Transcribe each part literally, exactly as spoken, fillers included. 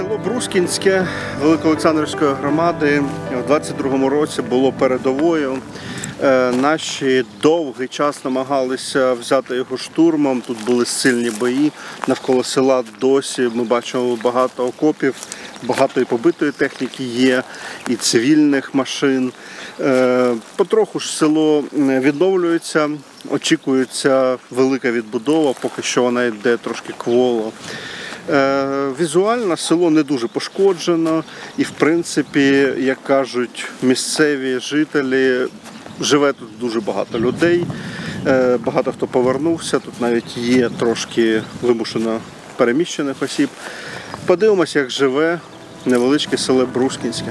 Село Брускінське Великоолександрівської громади в двадцять другому році було передовою. Наші довгий час намагалися взяти його штурмом. Тут були сильні бої. Навколо села досі ми бачимо багато окопів, багато і побитої техніки є, і цивільних машин. Потроху ж село відновлюється, очікується велика відбудова, поки що вона йде трошки кволо. Візуально село не дуже пошкоджено і, в принципі, як кажуть місцеві жителі, живе тут дуже багато людей, багато хто повернувся, тут навіть є трошки вимушено переміщених осіб. Подивимося, як живе невеличке село Брускінське.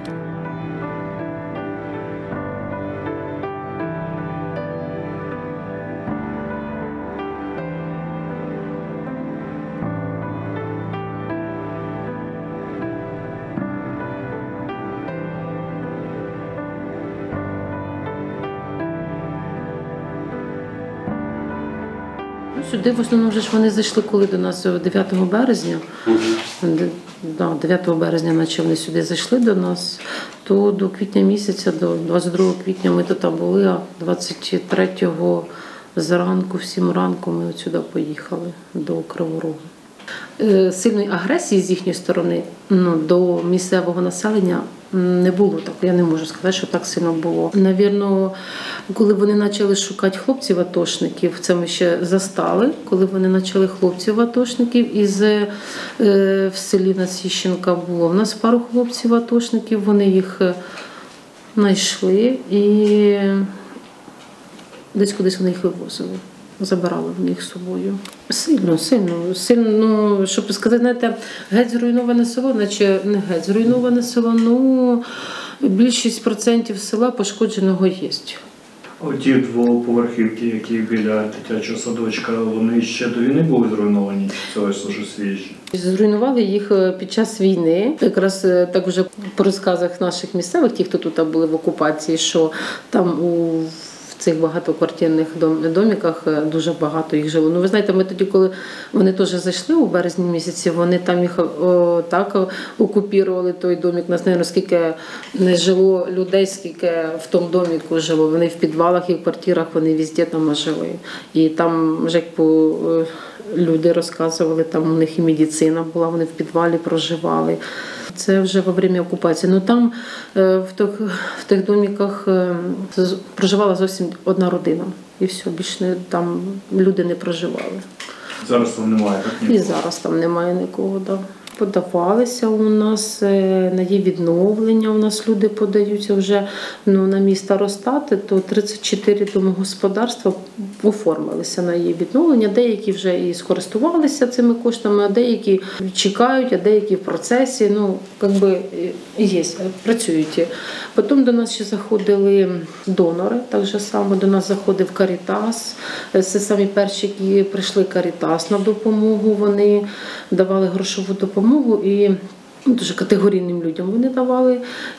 Сюди в основному вже ж вони зайшли, коли до нас дев'ятого березня. Да, дев'ятого березня, наче вони сюди зайшли до нас, то до квітня місяця, до двадцять другого квітня ми тут були, а двадцять третього зранку, в сім ранку ми от сюди поїхали до Кривого Рогу. Сильної агресії з їхньої сторони ну, до місцевого населення не було. Так, я не можу сказати, що так сильно було. Навірно, коли вони почали шукати хлопців-атошників, це ми ще застали, коли вони почали хлопців-атошників, із е, в селі Насіщенка було. У нас пару хлопців-атошників, вони їх знайшли і десь кудись вони їх вивозили. Забирали в них з собою. Сильно, сильно, сильно, ну, щоб сказати, знаєте, геть зруйноване село, наче не геть зруйноване село, ну, більшість процентів села пошкодженого є. Оті двоповерхівки, які біля дитячого садочка, вони ще до війни були зруйновані? Це ось уже свіжі? Зруйнували їх під час війни. Якраз так вже по розказах наших місцевих, ті, хто тут були в окупації, що там у в цих багатоквартирних доміках дуже багато їх жило. Ну, ви знаєте, ми тоді, коли вони теж зайшли у березні місяці, вони там їх о, так окупірували той домік. Нас, мабуть, скільки не жило людей, скільки в тому доміку жило. Вони в підвалах і в квартирах, вони везде там жили. І там, вже як по, люди розказували, там у них і медицина була, вони в підвалі проживали. Це вже во время окупації. Ну там в тих, в тих доміках проживала зовсім одна родина. І все, більше там люди не проживали. Зараз там немає, так? Нікого? І зараз там немає нікого, так. Да. Подавалися у нас на її відновлення, у нас люди подаються вже ну, на мій старостати, то тридцять чотири домогосподарства оформилися на її відновлення. Деякі вже і скористувалися цими коштами, а деякі чекають, а деякі в процесі, ну, якби є, працюють. Потім до нас ще заходили донори, так же само до нас заходив Карітас. Це самі перші, які прийшли Карітас на допомогу, вони давали грошову допомогу. І дуже категорійним людям вони давали,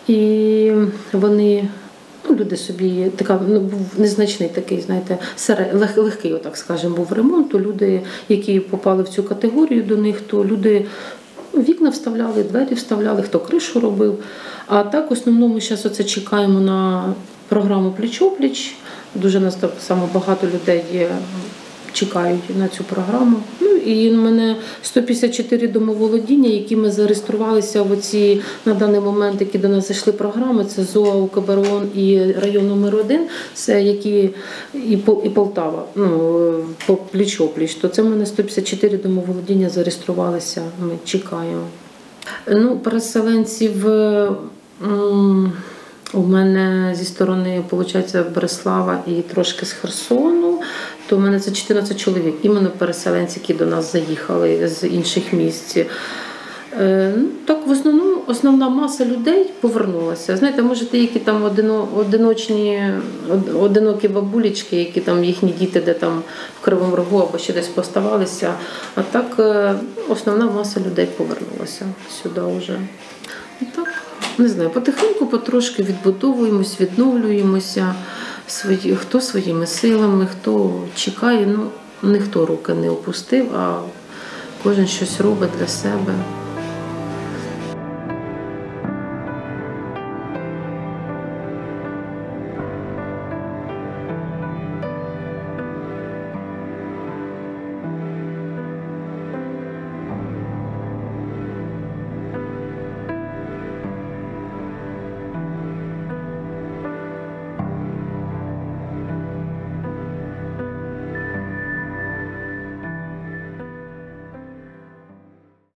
і вони, ну, люди собі, така, ну, був незначний такий, знаєте, серед, легкий, отак скажемо, був ремонт, то люди, які попали в цю категорію до них, то люди вікна вставляли, двері вставляли, хто кришу робив. А так, в основному, ми зараз оце чекаємо на програму «Пліч-о-пліч», дуже нас так само багато людей є, чекають на цю програму. Ну і в мене сто п'ятдесят чотири домоволодіння, які ми зареєструвалися в оці, на даний момент, які до нас зайшли програми, це ЗОА, УКБРОН і район номер один, це які і, і Полтава, ну, по пліч-о-пліч, то це в мене сто п'ятдесят чотири домоволодіння зареєструвалися, ми чекаємо. Ну, переселенців у мене зі сторони, виходить, Береслава і трошки з Херсону, то в мене це чотирнадцять чоловік, іменно переселенці, які до нас заїхали з інших місць. Так, в основному, основна маса людей повернулася. Знаєте, може, ті, які там одино, одиночні, одинокі бабулечки, які там їхні діти, де там в Кривому Рогу або ще десь поставалися, а так основна маса людей повернулася сюди вже. Так, не знаю, потихеньку, потрошки відбудовуємось, відновлюємося, свої, хто своїми силами, хто чекає, ну, ніхто руки не опустив, а кожен щось робить для себе.